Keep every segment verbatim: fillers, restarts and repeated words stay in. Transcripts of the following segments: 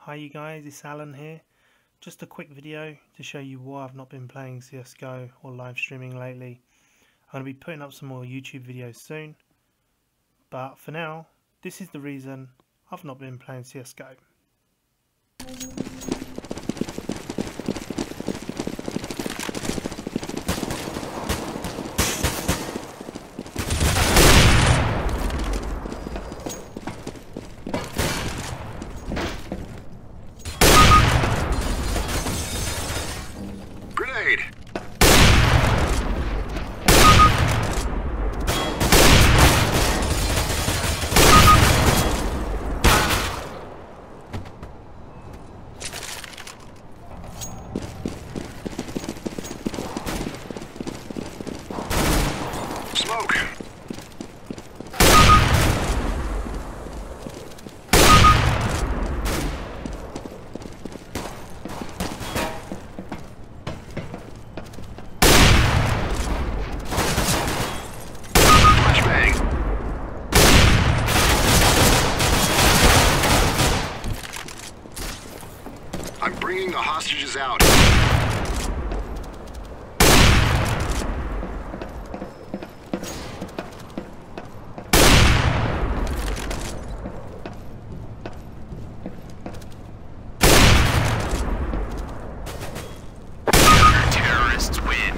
Hi you guys, it's Alan here. Just a quick video to show you why I've not been playing C S G O or live streaming lately. I'm going to be putting up some more YouTube videos soon, but for now, this is the reason I've not been playing C S G O. Grenade! Smoke! I'm bringing the hostages out. Terrorists win.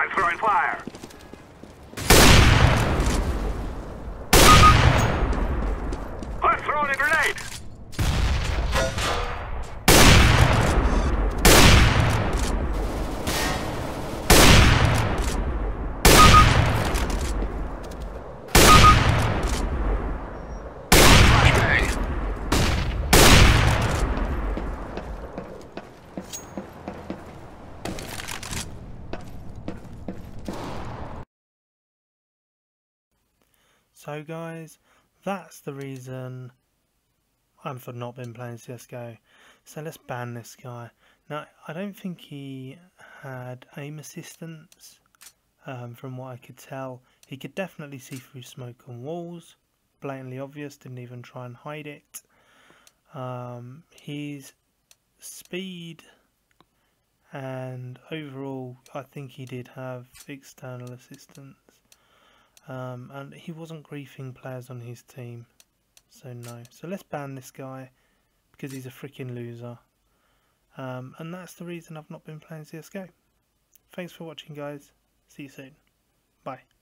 I'm throwing fire. I'm throwing a grenade. Flashbang. So guys, that's the reason I've not been playing C S G O. So let's ban this guy. Now, I don't think he had aim assistance, um, from what I could tell. He could definitely see through smoke and walls, blatantly obvious, didn't even try and hide it. Um, his speed and overall, I think he did have external assistance. Um, and he wasn't griefing players on his team, so no. So let's ban this guy because he's a freaking loser. Um, and that's the reason I've not been playing C S G O. Thanks for watching, guys. See you soon. Bye.